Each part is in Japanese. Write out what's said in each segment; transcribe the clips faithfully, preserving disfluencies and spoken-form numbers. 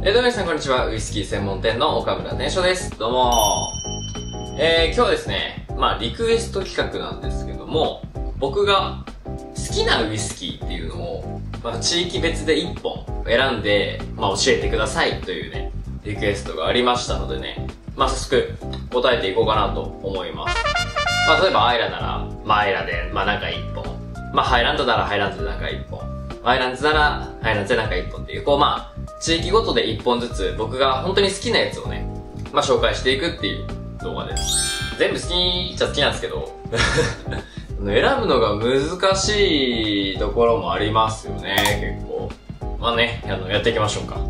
えー、どうも皆さんこんにちは。ウイスキー専門店の岡村伝承です。どうもえー、今日はですね、まあリクエスト企画なんですけども、僕が好きなウイスキーっていうのを、まあ、地域別でいっぽん選んで、まあ教えてくださいというね、リクエストがありましたのでね、まあ早速答えていこうかなと思います。まあ例えばアイラなら、まあアイラで、まあ中いっぽん。まあハイランドならハイランドで中いっぽん。ハイランズならハイランズで中いっぽんっていう、こうまあ、地域ごとでいっぽんずつ僕が本当に好きなやつをね、まあ紹介していくっていう動画です。全部好きっちゃ好きなんですけど、選ぶのが難しいところもありますよね、結構。まあね、あの、やっていきましょうか。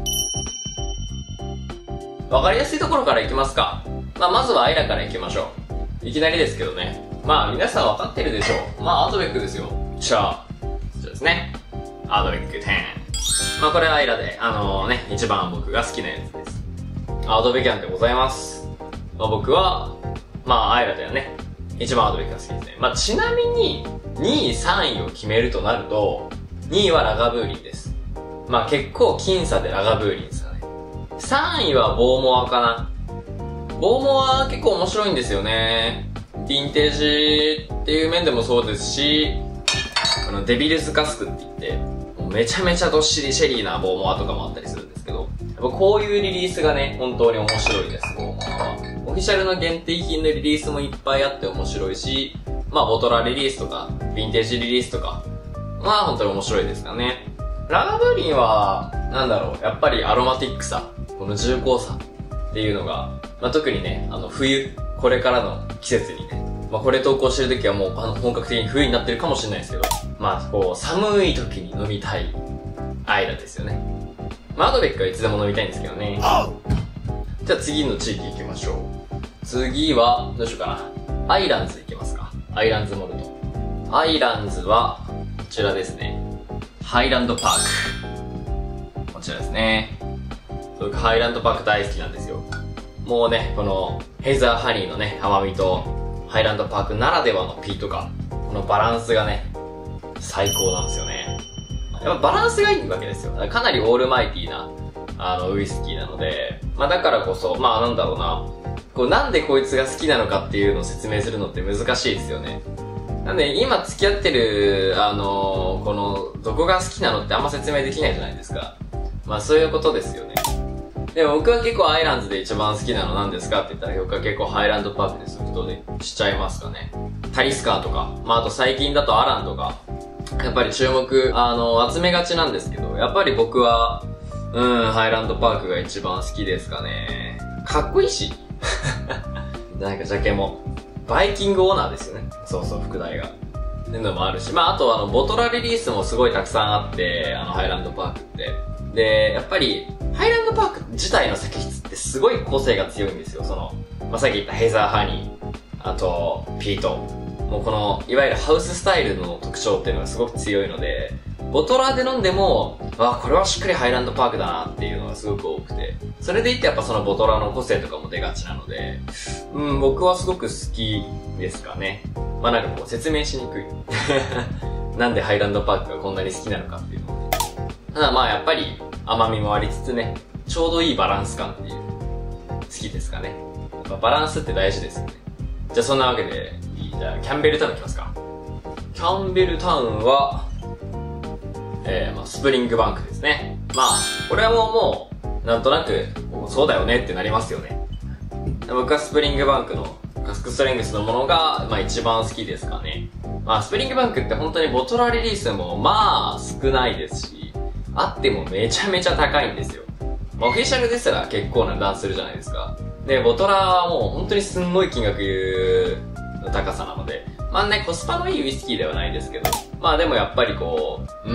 わかりやすいところからいきますか。まあまずはアイラからいきましょう。いきなりですけどね。まあ皆さんわかってるでしょう。まあアートベックですよ。じゃあ、こちらですね。アートベックじゅう。まあこれはアイラで、あのー、ね、一番僕が好きなやつです。アートベキャンでございます。まあ僕は、まあアイラではね、一番アートベキャン好きですね。まあちなみに、にい、さんいを決めるとなると、にいはラガブーリンです。まあ結構僅差でラガブーリンですかね。さんいはボーモアかな。ボーモア結構面白いんですよね。ヴィンテージっていう面でもそうですし、あの、デビルズカスクって言って、めちゃめちゃどっしりシェリーなボーモアとかもあったりするんですけど、やっぱこういうリリースがね、本当に面白いです、ボーモアは。オフィシャルの限定品のリリースもいっぱいあって面白いし、まあボトラリリースとか、ヴィンテージリリースとか、まあ本当に面白いですからね。ラガブーリンは、なんだろう、やっぱりアロマティックさ、この重厚さっていうのが、まあ特にね、あの冬、これからの季節にね、まあこれ投稿してる時はもうあの本格的に冬になってるかもしれないですけど、まあこう寒い時に飲みたいアイラですよね。まあアドベックはいつでも飲みたいんですけどね。じゃあ次の地域行きましょう。次は、どうしようかな。アイランズ行きますか。アイランズモルト。アイランズは、こちらですね。ハイランドパーク。こちらですね。僕ハイランドパーク大好きなんですよ。もうね、このヘザーハニーのね、甘みと、ハイランドパークならではのピート感。このバランスがね、最高なんですよね。やっぱバランスがいいわけですよ。かなりオールマイティーな、あの、ウイスキーなので、まあだからこそ、まあなんだろうな、こうなんでこいつが好きなのかっていうのを説明するのって難しいですよね。なんで今付き合ってる、あのー、この、どこが好きなのってあんま説明できないじゃないですか。まあそういうことですよね。でも僕は結構アイランズで一番好きなの何ですかって言ったら僕は結構ハイランドパークでソフトでしちゃいますかね。タリスカーとか、まああと最近だとアランとか、やっぱり注目、あの、集めがちなんですけど、やっぱり僕は、うん、ハイランドパークが一番好きですかね。かっこいいし。なんかジャケも。バイキングオーナーですよね。そうそう、副題が。っていうのもあるし、まああとあの、ボトラリリースもすごいたくさんあって、あの、ハイランドパークって。で、やっぱり、ハイランドパーク自体の酒質ってすごい個性が強いんですよ。その、まあ、さっき言ったヘザーハニー、あと、ピート。もうこの、いわゆるハウススタイルの特徴っていうのがすごく強いので、ボトラーで飲んでも、あ、これはしっかりハイランドパークだなっていうのがすごく多くて、それでいってやっぱそのボトラーの個性とかも出がちなので、うん、僕はすごく好きですかね。まあなんかこう説明しにくい。なんでハイランドパークがこんなに好きなのかっていうのを。ただまあやっぱり甘みもありつつね、ちょうどいいバランス感っていう、好きですかね。やっぱバランスって大事ですよね。じゃあそんなわけで、じゃあキャンベルタウン行きますか。キャンベルタウンは、えー、まあスプリングバンクですね。まあ、これはもうもう、なんとなく、そうだよねってなりますよね。僕はスプリングバンクのカスクストレングスのものが、まあ一番好きですかね。まあスプリングバンクって本当にボトラリリースもまあ少ないですし、あってもめちゃめちゃ高いんですよ。まあオフィシャルですら結構な値段するじゃないですか。で、ボトラはもう本当にすんごい金額の高さなので、まあね、コスパのいいウイスキーではないですけど、まあでもやっぱりこう、うん、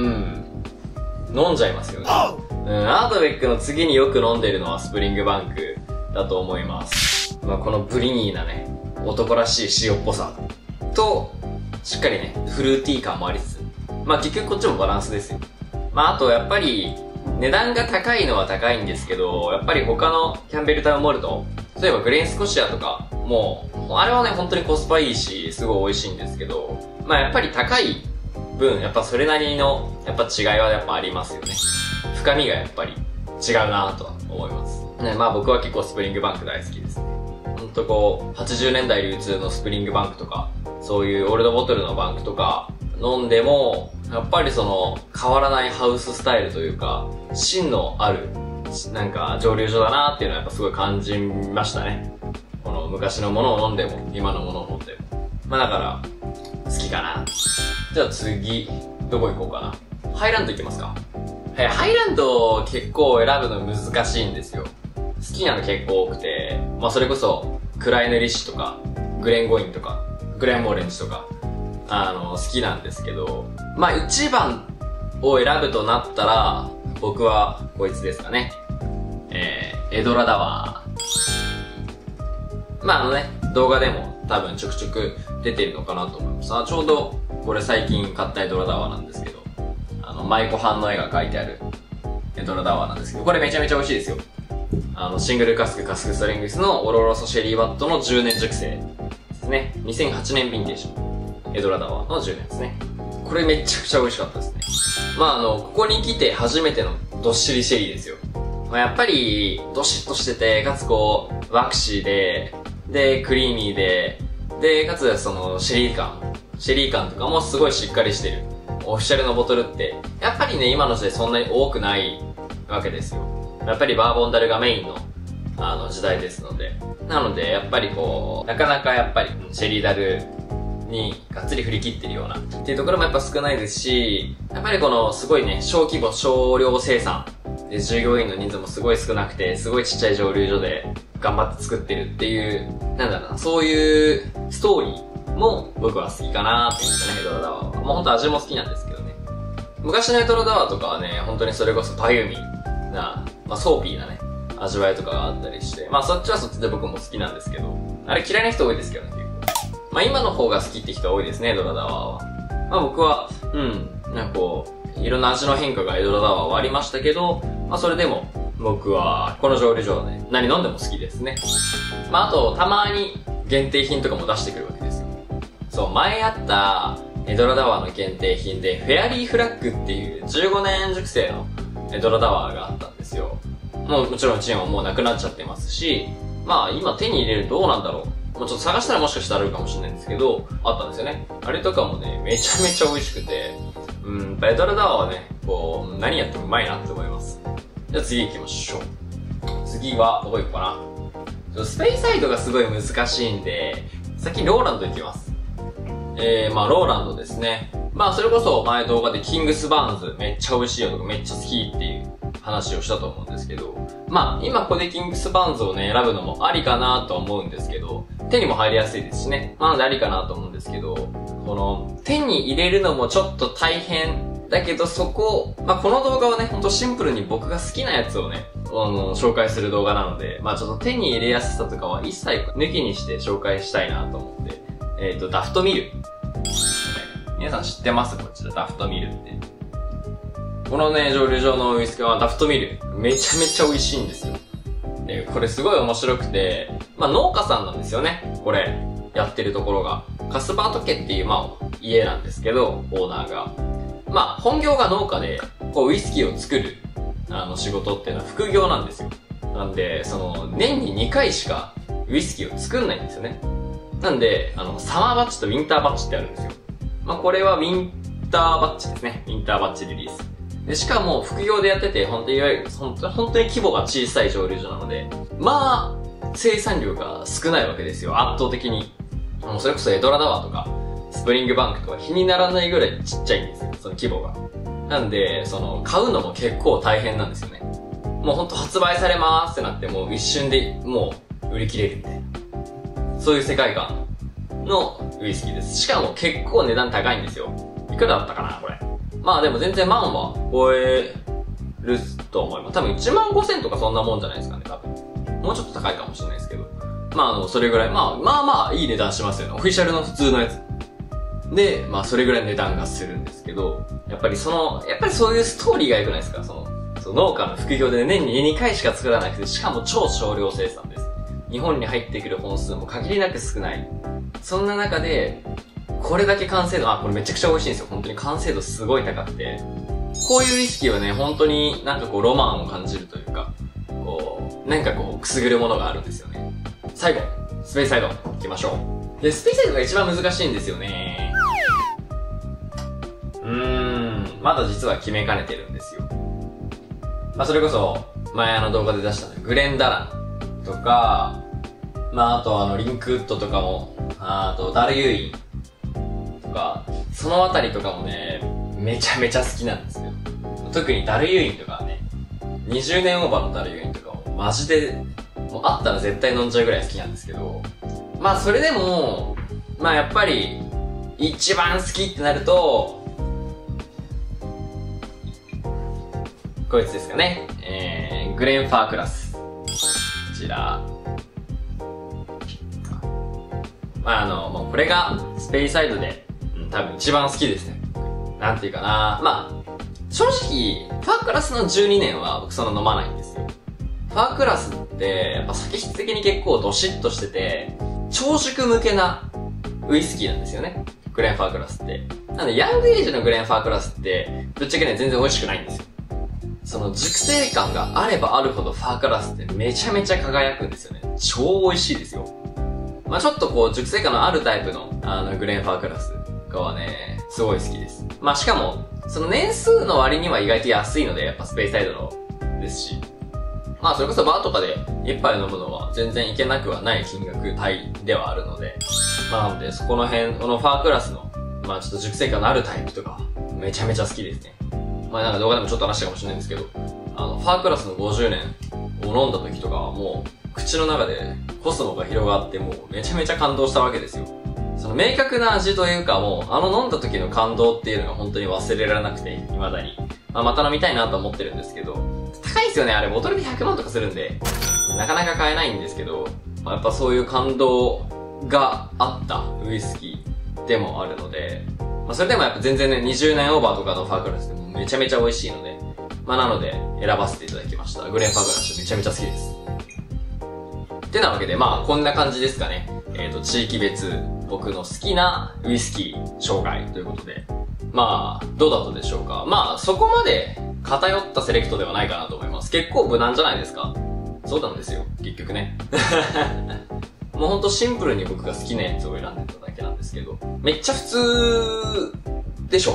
飲んじゃいますよね。うん、アートベックの次によく飲んでるのはスプリングバンクだと思います。まあこのブリニーなね、男らしい塩っぽさと、しっかりね、フルーティー感もありつつ、まあ結局こっちもバランスですよ。まああとやっぱり、値段が高いのは高いんですけど、やっぱり他のキャンベルタウンモルト、例えばグレーンスコシアとか、もう、あれはね、本当にコスパいいし、すごい美味しいんですけど、まあやっぱり高い分、やっぱそれなりの、やっぱ違いはやっぱありますよね。深みがやっぱり違うなとは思います。ね、まあ僕は結構スプリングバンク大好きですね。ほんとこう、はちじゅうねんだい流通のスプリングバンクとか、そういうオールドボトルのバンクとか飲んでも、やっぱりその変わらないハウススタイルというか、芯のある、なんか蒸留所だなっていうのはやっぱすごい感じましたね。この昔のものを飲んでも、今のものを飲んでも。まあだから、好きかな。じゃあ次、どこ行こうかな。ハイランド行きますか。はい、ハイランド結構選ぶの難しいんですよ。好きなの結構多くて、まあそれこそ、クライヌリッシュとか、グレンゴインとか、グレンモーレンジとか、あの、好きなんですけど、まあ一番を選ぶとなったら、僕はこいつですかね。えー、エドラダワー。まああのね、動画でも多分ちょくちょく出てるのかなと思います。あ、ちょうどこれ最近買ったエドラダワーなんですけど、あの、舞妓はんの絵が描いてあるエドラダワーなんですけど、これめちゃめちゃ美味しいですよ。あの、シングルカスクカスクストレングスのオロロソシェリーバットのじゅうねん熟成ですね。にせんはちねんヴィンテージ。エドラダワーのじゅうねんですね。これめちゃくちゃ美味しかったですね。まああの、ここに来て初めてのどっしりシェリーですよ。まあやっぱり、どしっとしてて、かつこう、ワクシーで、で、クリーミーで、で、かつその、シェリー感。シェリー感とかもすごいしっかりしてる。オフィシャルのボトルって、やっぱりね、今の時代そんなに多くないわけですよ。やっぱりバーボンダルがメインの、あの、時代ですので。なので、やっぱりこう、なかなかやっぱり、シェリーダルにがっつり振り切ってるような、っていうところもやっぱ少ないですし、やっぱりこの、すごいね、小規模、少量生産。で、従業員の人数もすごい少なくて、すごいちっちゃい蒸留所で頑張って作ってるっていう、なんだろうな、そういうストーリーも僕は好きかなって思ってね、エドラダワーは。まあ本当味も好きなんですけどね。昔のエドラダワーとかはね、本当にそれこそパユミな、まあソーピーなね、味わいとかがあったりして、まあそっちはそっちで僕も好きなんですけど、あれ嫌いな人多いですけどね、結構。まあ今の方が好きって人多いですね、エドラダワーは。まあ僕は、うん、なんかこう、いろんな味の変化がエドラダワーはありましたけど、まあそれでも僕はこの蒸留所はね、何飲んでも好きですね。まああと、たまに限定品とかも出してくるわけですよ。そう、前あったエドラダワーの限定品で、フェアリーフラッグっていうじゅうごねん熟成のエドラダワーがあったんですよ。もうもちろんチェーンはもうなくなっちゃってますし、まあ今手に入れるどうなんだろう。もうちょっと探したらもしかしたらあるかもしれないんですけど、あったんですよね。あれとかもね、めちゃめちゃ美味しくて、うん、エドラダワーはね、こう、何やってもうまいなって思います。じゃあ次行きましょう。次は、どこ行こうかな。スペイサイドがすごい難しいんで、先ローランド行きます。えー、まあローランドですね。まあそれこそ前動画でキングスバーンズめっちゃ美味しいよとかめっちゃ好きっていう話をしたと思うんですけど、まあ今ここでキングスバーンズをね、選ぶのもありかなと思うんですけど、手にも入りやすいですしね。なのでありかなと思うんですけど、この手に入れるのもちょっと大変だけど、そこ、まあこの動画はね、ほんとシンプルに僕が好きなやつをね、あの、紹介する動画なので、まあちょっと手に入れやすさとかは一切抜きにして紹介したいなと思って、えっと、ダフトミル。皆さん知ってますこちら、ダフトミルって。このね、蒸留所のウイスキーはダフトミル。めちゃめちゃ美味しいんですよ。で、これすごい面白くて、まあ農家さんなんですよね。これ、やってるところが。カスバート家っていう、まあ、家なんですけど、オーナーが。まあ、本業が農家で、こう、ウイスキーを作る、あの、仕事っていうのは副業なんですよ。なんで、その、年ににかいしかウイスキーを作んないんですよね。なんで、あの、サマーバッチとウィンターバッチってあるんですよ。まあ、これはウィンターバッチですね。ウィンターバッチリリース。で、しかも、副業でやってて、本当にいわゆる、本当本当に規模が小さい蒸留所なので、まあ、生産量が少ないわけですよ。圧倒的に。もうそれこそエドラダワーとか、スプリングバンクとか比にならないぐらいちっちゃいんですよ。その規模が。なんで、その、買うのも結構大変なんですよね。もうほんと発売されまーすってなって、もう一瞬でもう売り切れるみたいな。そういう世界観のウイスキーです。しかも結構値段高いんですよ。いくらだったかなこれ。まあでも全然万は超えると思います。多分いちまんごせんとかそんなもんじゃないですかね、多分。もうちょっと高いかもしれないですけど。まああの、それぐらい、まあまあまあいい値段しますよね。オフィシャルの普通のやつ。で、まあそれぐらい値段がするんですけど、やっぱりその、やっぱりそういうストーリーが良くないですかその、その農家の副業で年ににかいしか作らなくて、しかも超少量生産です。日本に入ってくる本数も限りなく少ない。そんな中で、これだけ完成度、あ、これめちゃくちゃ美味しいんですよ。本当に完成度すごい高くて。こういうウイスキーはね、本当になんかこうロマンを感じるというか、 なんかこう、くすぐるものがあるんですよね。最後、スペースサイド、行きましょう。で、スペースサイドが一番難しいんですよね。うーん、まだ実は決めかねてるんですよ。まあ、それこそ、前あの動画で出したね、グレン・ダランとか、まあ、あとあの、リンクウッドとかも、あと、ダル・ユーインとか、そのあたりとかもね、めちゃめちゃ好きなんですよ。特にダル・ユーインとかはね、にじゅうねんオーバーのダル・ユーインとかも、マジで、もうあったら絶対飲んじゃうぐらい好きなんですけど、まあそれでも、まあやっぱり、一番好きってなると、こいつですかね。えー、グレン・ファークラス。こちら。まああの、もうこれがスペイサイドで、うん、多分一番好きですね。なんていうかな。まあ、正直、ファークラスのじゅうにねんは僕そんな飲まないんですよ。ファークラスって、やっぱ酒質的に結構ドシッとしてて、長熟向けなウイスキーなんですよね。グレン・ファークラスって。なので、ヤングエイジのグレン・ファークラスって、ぶっちゃけね、全然美味しくないんですよ。その熟成感があればあるほどファークラスってめちゃめちゃ輝くんですよね。超美味しいですよ。まあちょっとこう、熟成感のあるタイプの、あの、グレン・ファークラスがはね、すごい好きです。まあしかも、その年数の割には意外と安いので、やっぱスペースサイドのですし。まあそれこそバーとかで一杯飲むのは全然いけなくはない金額帯ではあるので、まあなのでそこの辺、このファークラスの、まあちょっと熟成感のあるタイプとか、めちゃめちゃ好きですね。まあなんか動画でもちょっと話したかもしれないんですけど、あの、ファークラスのごじゅうねんを飲んだ時とかはもう、口の中でコスモが広がってもうめちゃめちゃ感動したわけですよ。その明確な味というかもう、あの飲んだ時の感動っていうのが本当に忘れられなくて、未だに。まあまた飲みたいなと思ってるんですけど、高いですよね、あれボトルでひゃくまんとかするんで、なかなか買えないんですけど、まあ、やっぱそういう感動があったウイスキーでもあるので、まあそれでもやっぱ全然ね、にじゅうねんオーバーとかのファークラスでもめちゃめちゃ美味しいので、まあなので選ばせていただきました。グレンファークラスめちゃめちゃ好きです。ってなわけで、まあこんな感じですかね。えっと、地域別、僕の好きなウイスキー紹介ということで、まあ、どうだったでしょうか。まあ、そこまで偏ったセレクトではないかなと思います。結構無難じゃないですか。そうなんですよ、結局ね。もうほんとシンプルに僕が好きなやつを選んでただけなんですけど、めっちゃ普通でしょ。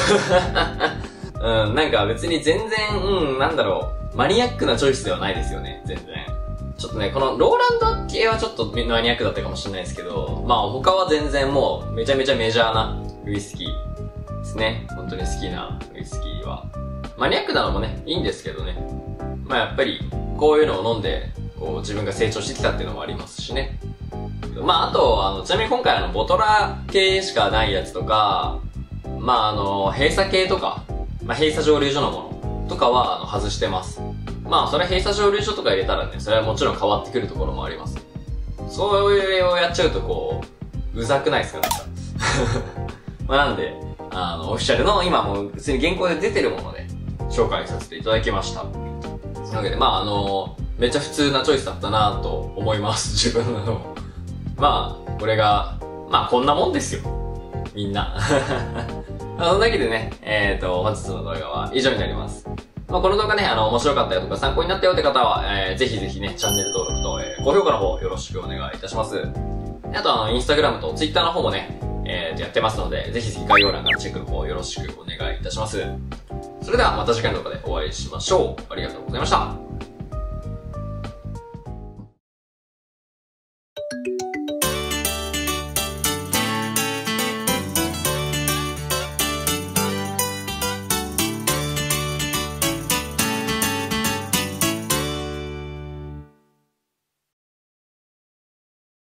うん、なんか別に全然、うん、なんだろう、マニアックなチョイスではないですよね、全然。ちょっとね、このローランド系はちょっとマニアックだったかもしれないですけど、まあ他は全然もうめちゃめちゃメジャーなウイスキーですね。本当に好きなウイスキーは。マニアックなのもね、いいんですけどね。まあやっぱり、こういうのを飲んで、こう自分が成長してきたっていうのもありますしね。まああと、あの、ちなみに今回あの、ボトラ系しかないやつとか、まああの、閉鎖系とか、まあ閉鎖蒸留所のものとかはあの、外してます。まあそれ閉鎖蒸留所とか入れたらね、それはもちろん変わってくるところもあります。そういうをやっちゃうとこう、うざくないですかなんか。まあなんで、あの、オフィシャルの今もう普通に現行で出てるもので紹介させていただきました。というわけで、まああの、めっちゃ普通なチョイスだったなと思います。自分の。まあ、これが、まあこんなもんですよ。みんな。そのだけでね、えっと、本日の動画は以上になります。まあこの動画ね、あの、面白かったよとか参考になったよって方は、えー、ぜひぜひね、チャンネル登録と、えー、高評価の方よろしくお願いいたします。あとあの、インスタグラムとツイッターの方もね、えーと、やってますので、ぜひぜひ概要欄からチェックの方よろしくお願いいたします。それではまた次回の動画でお会いしましょう。ありがとうございました。